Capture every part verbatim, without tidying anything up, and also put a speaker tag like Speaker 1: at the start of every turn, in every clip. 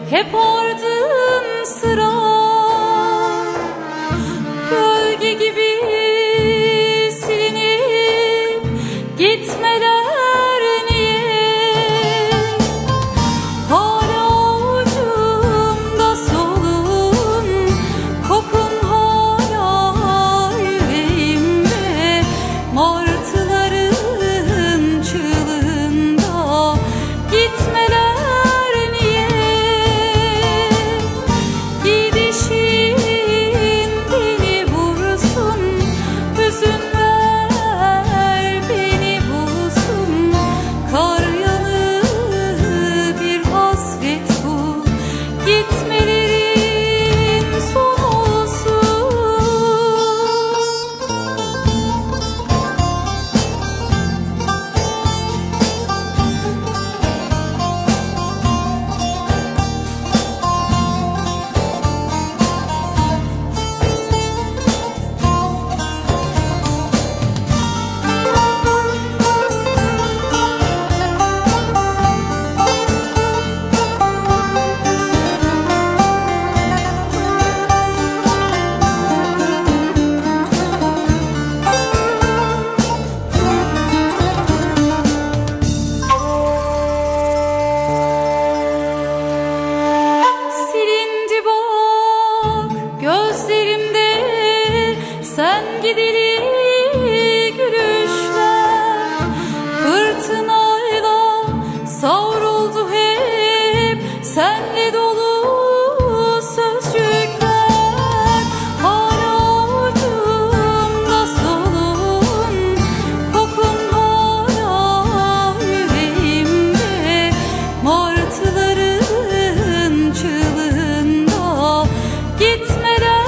Speaker 1: hep ardın sıra, gölge gibi silinip gitmeler niye? Hala ucumda solun, kokun hala yüreğimde, martıların çığlığında gitmeler. Sen gideli gülüşler fırtınayla savruldu hep, senle dolu sözcükler. Hala ucumda solun, kokun hala yüreğimde, martıların çığlığında gitmeler.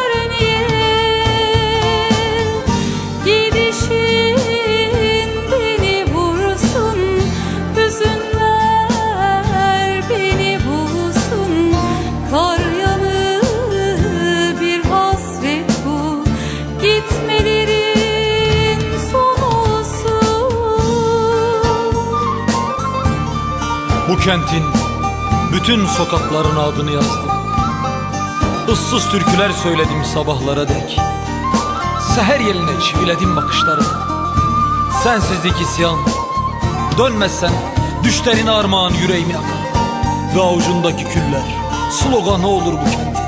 Speaker 2: Bu kentin bütün sokaklarına adını yazdım. Issız türküler söyledim sabahlara dek. Seher yeline çiviledim bakışlarımı. Sensizlik isyan, dönmezsen düşlerin armağan yüreğimi yakar. Ve avucundaki küller sloganı olur bu kentin.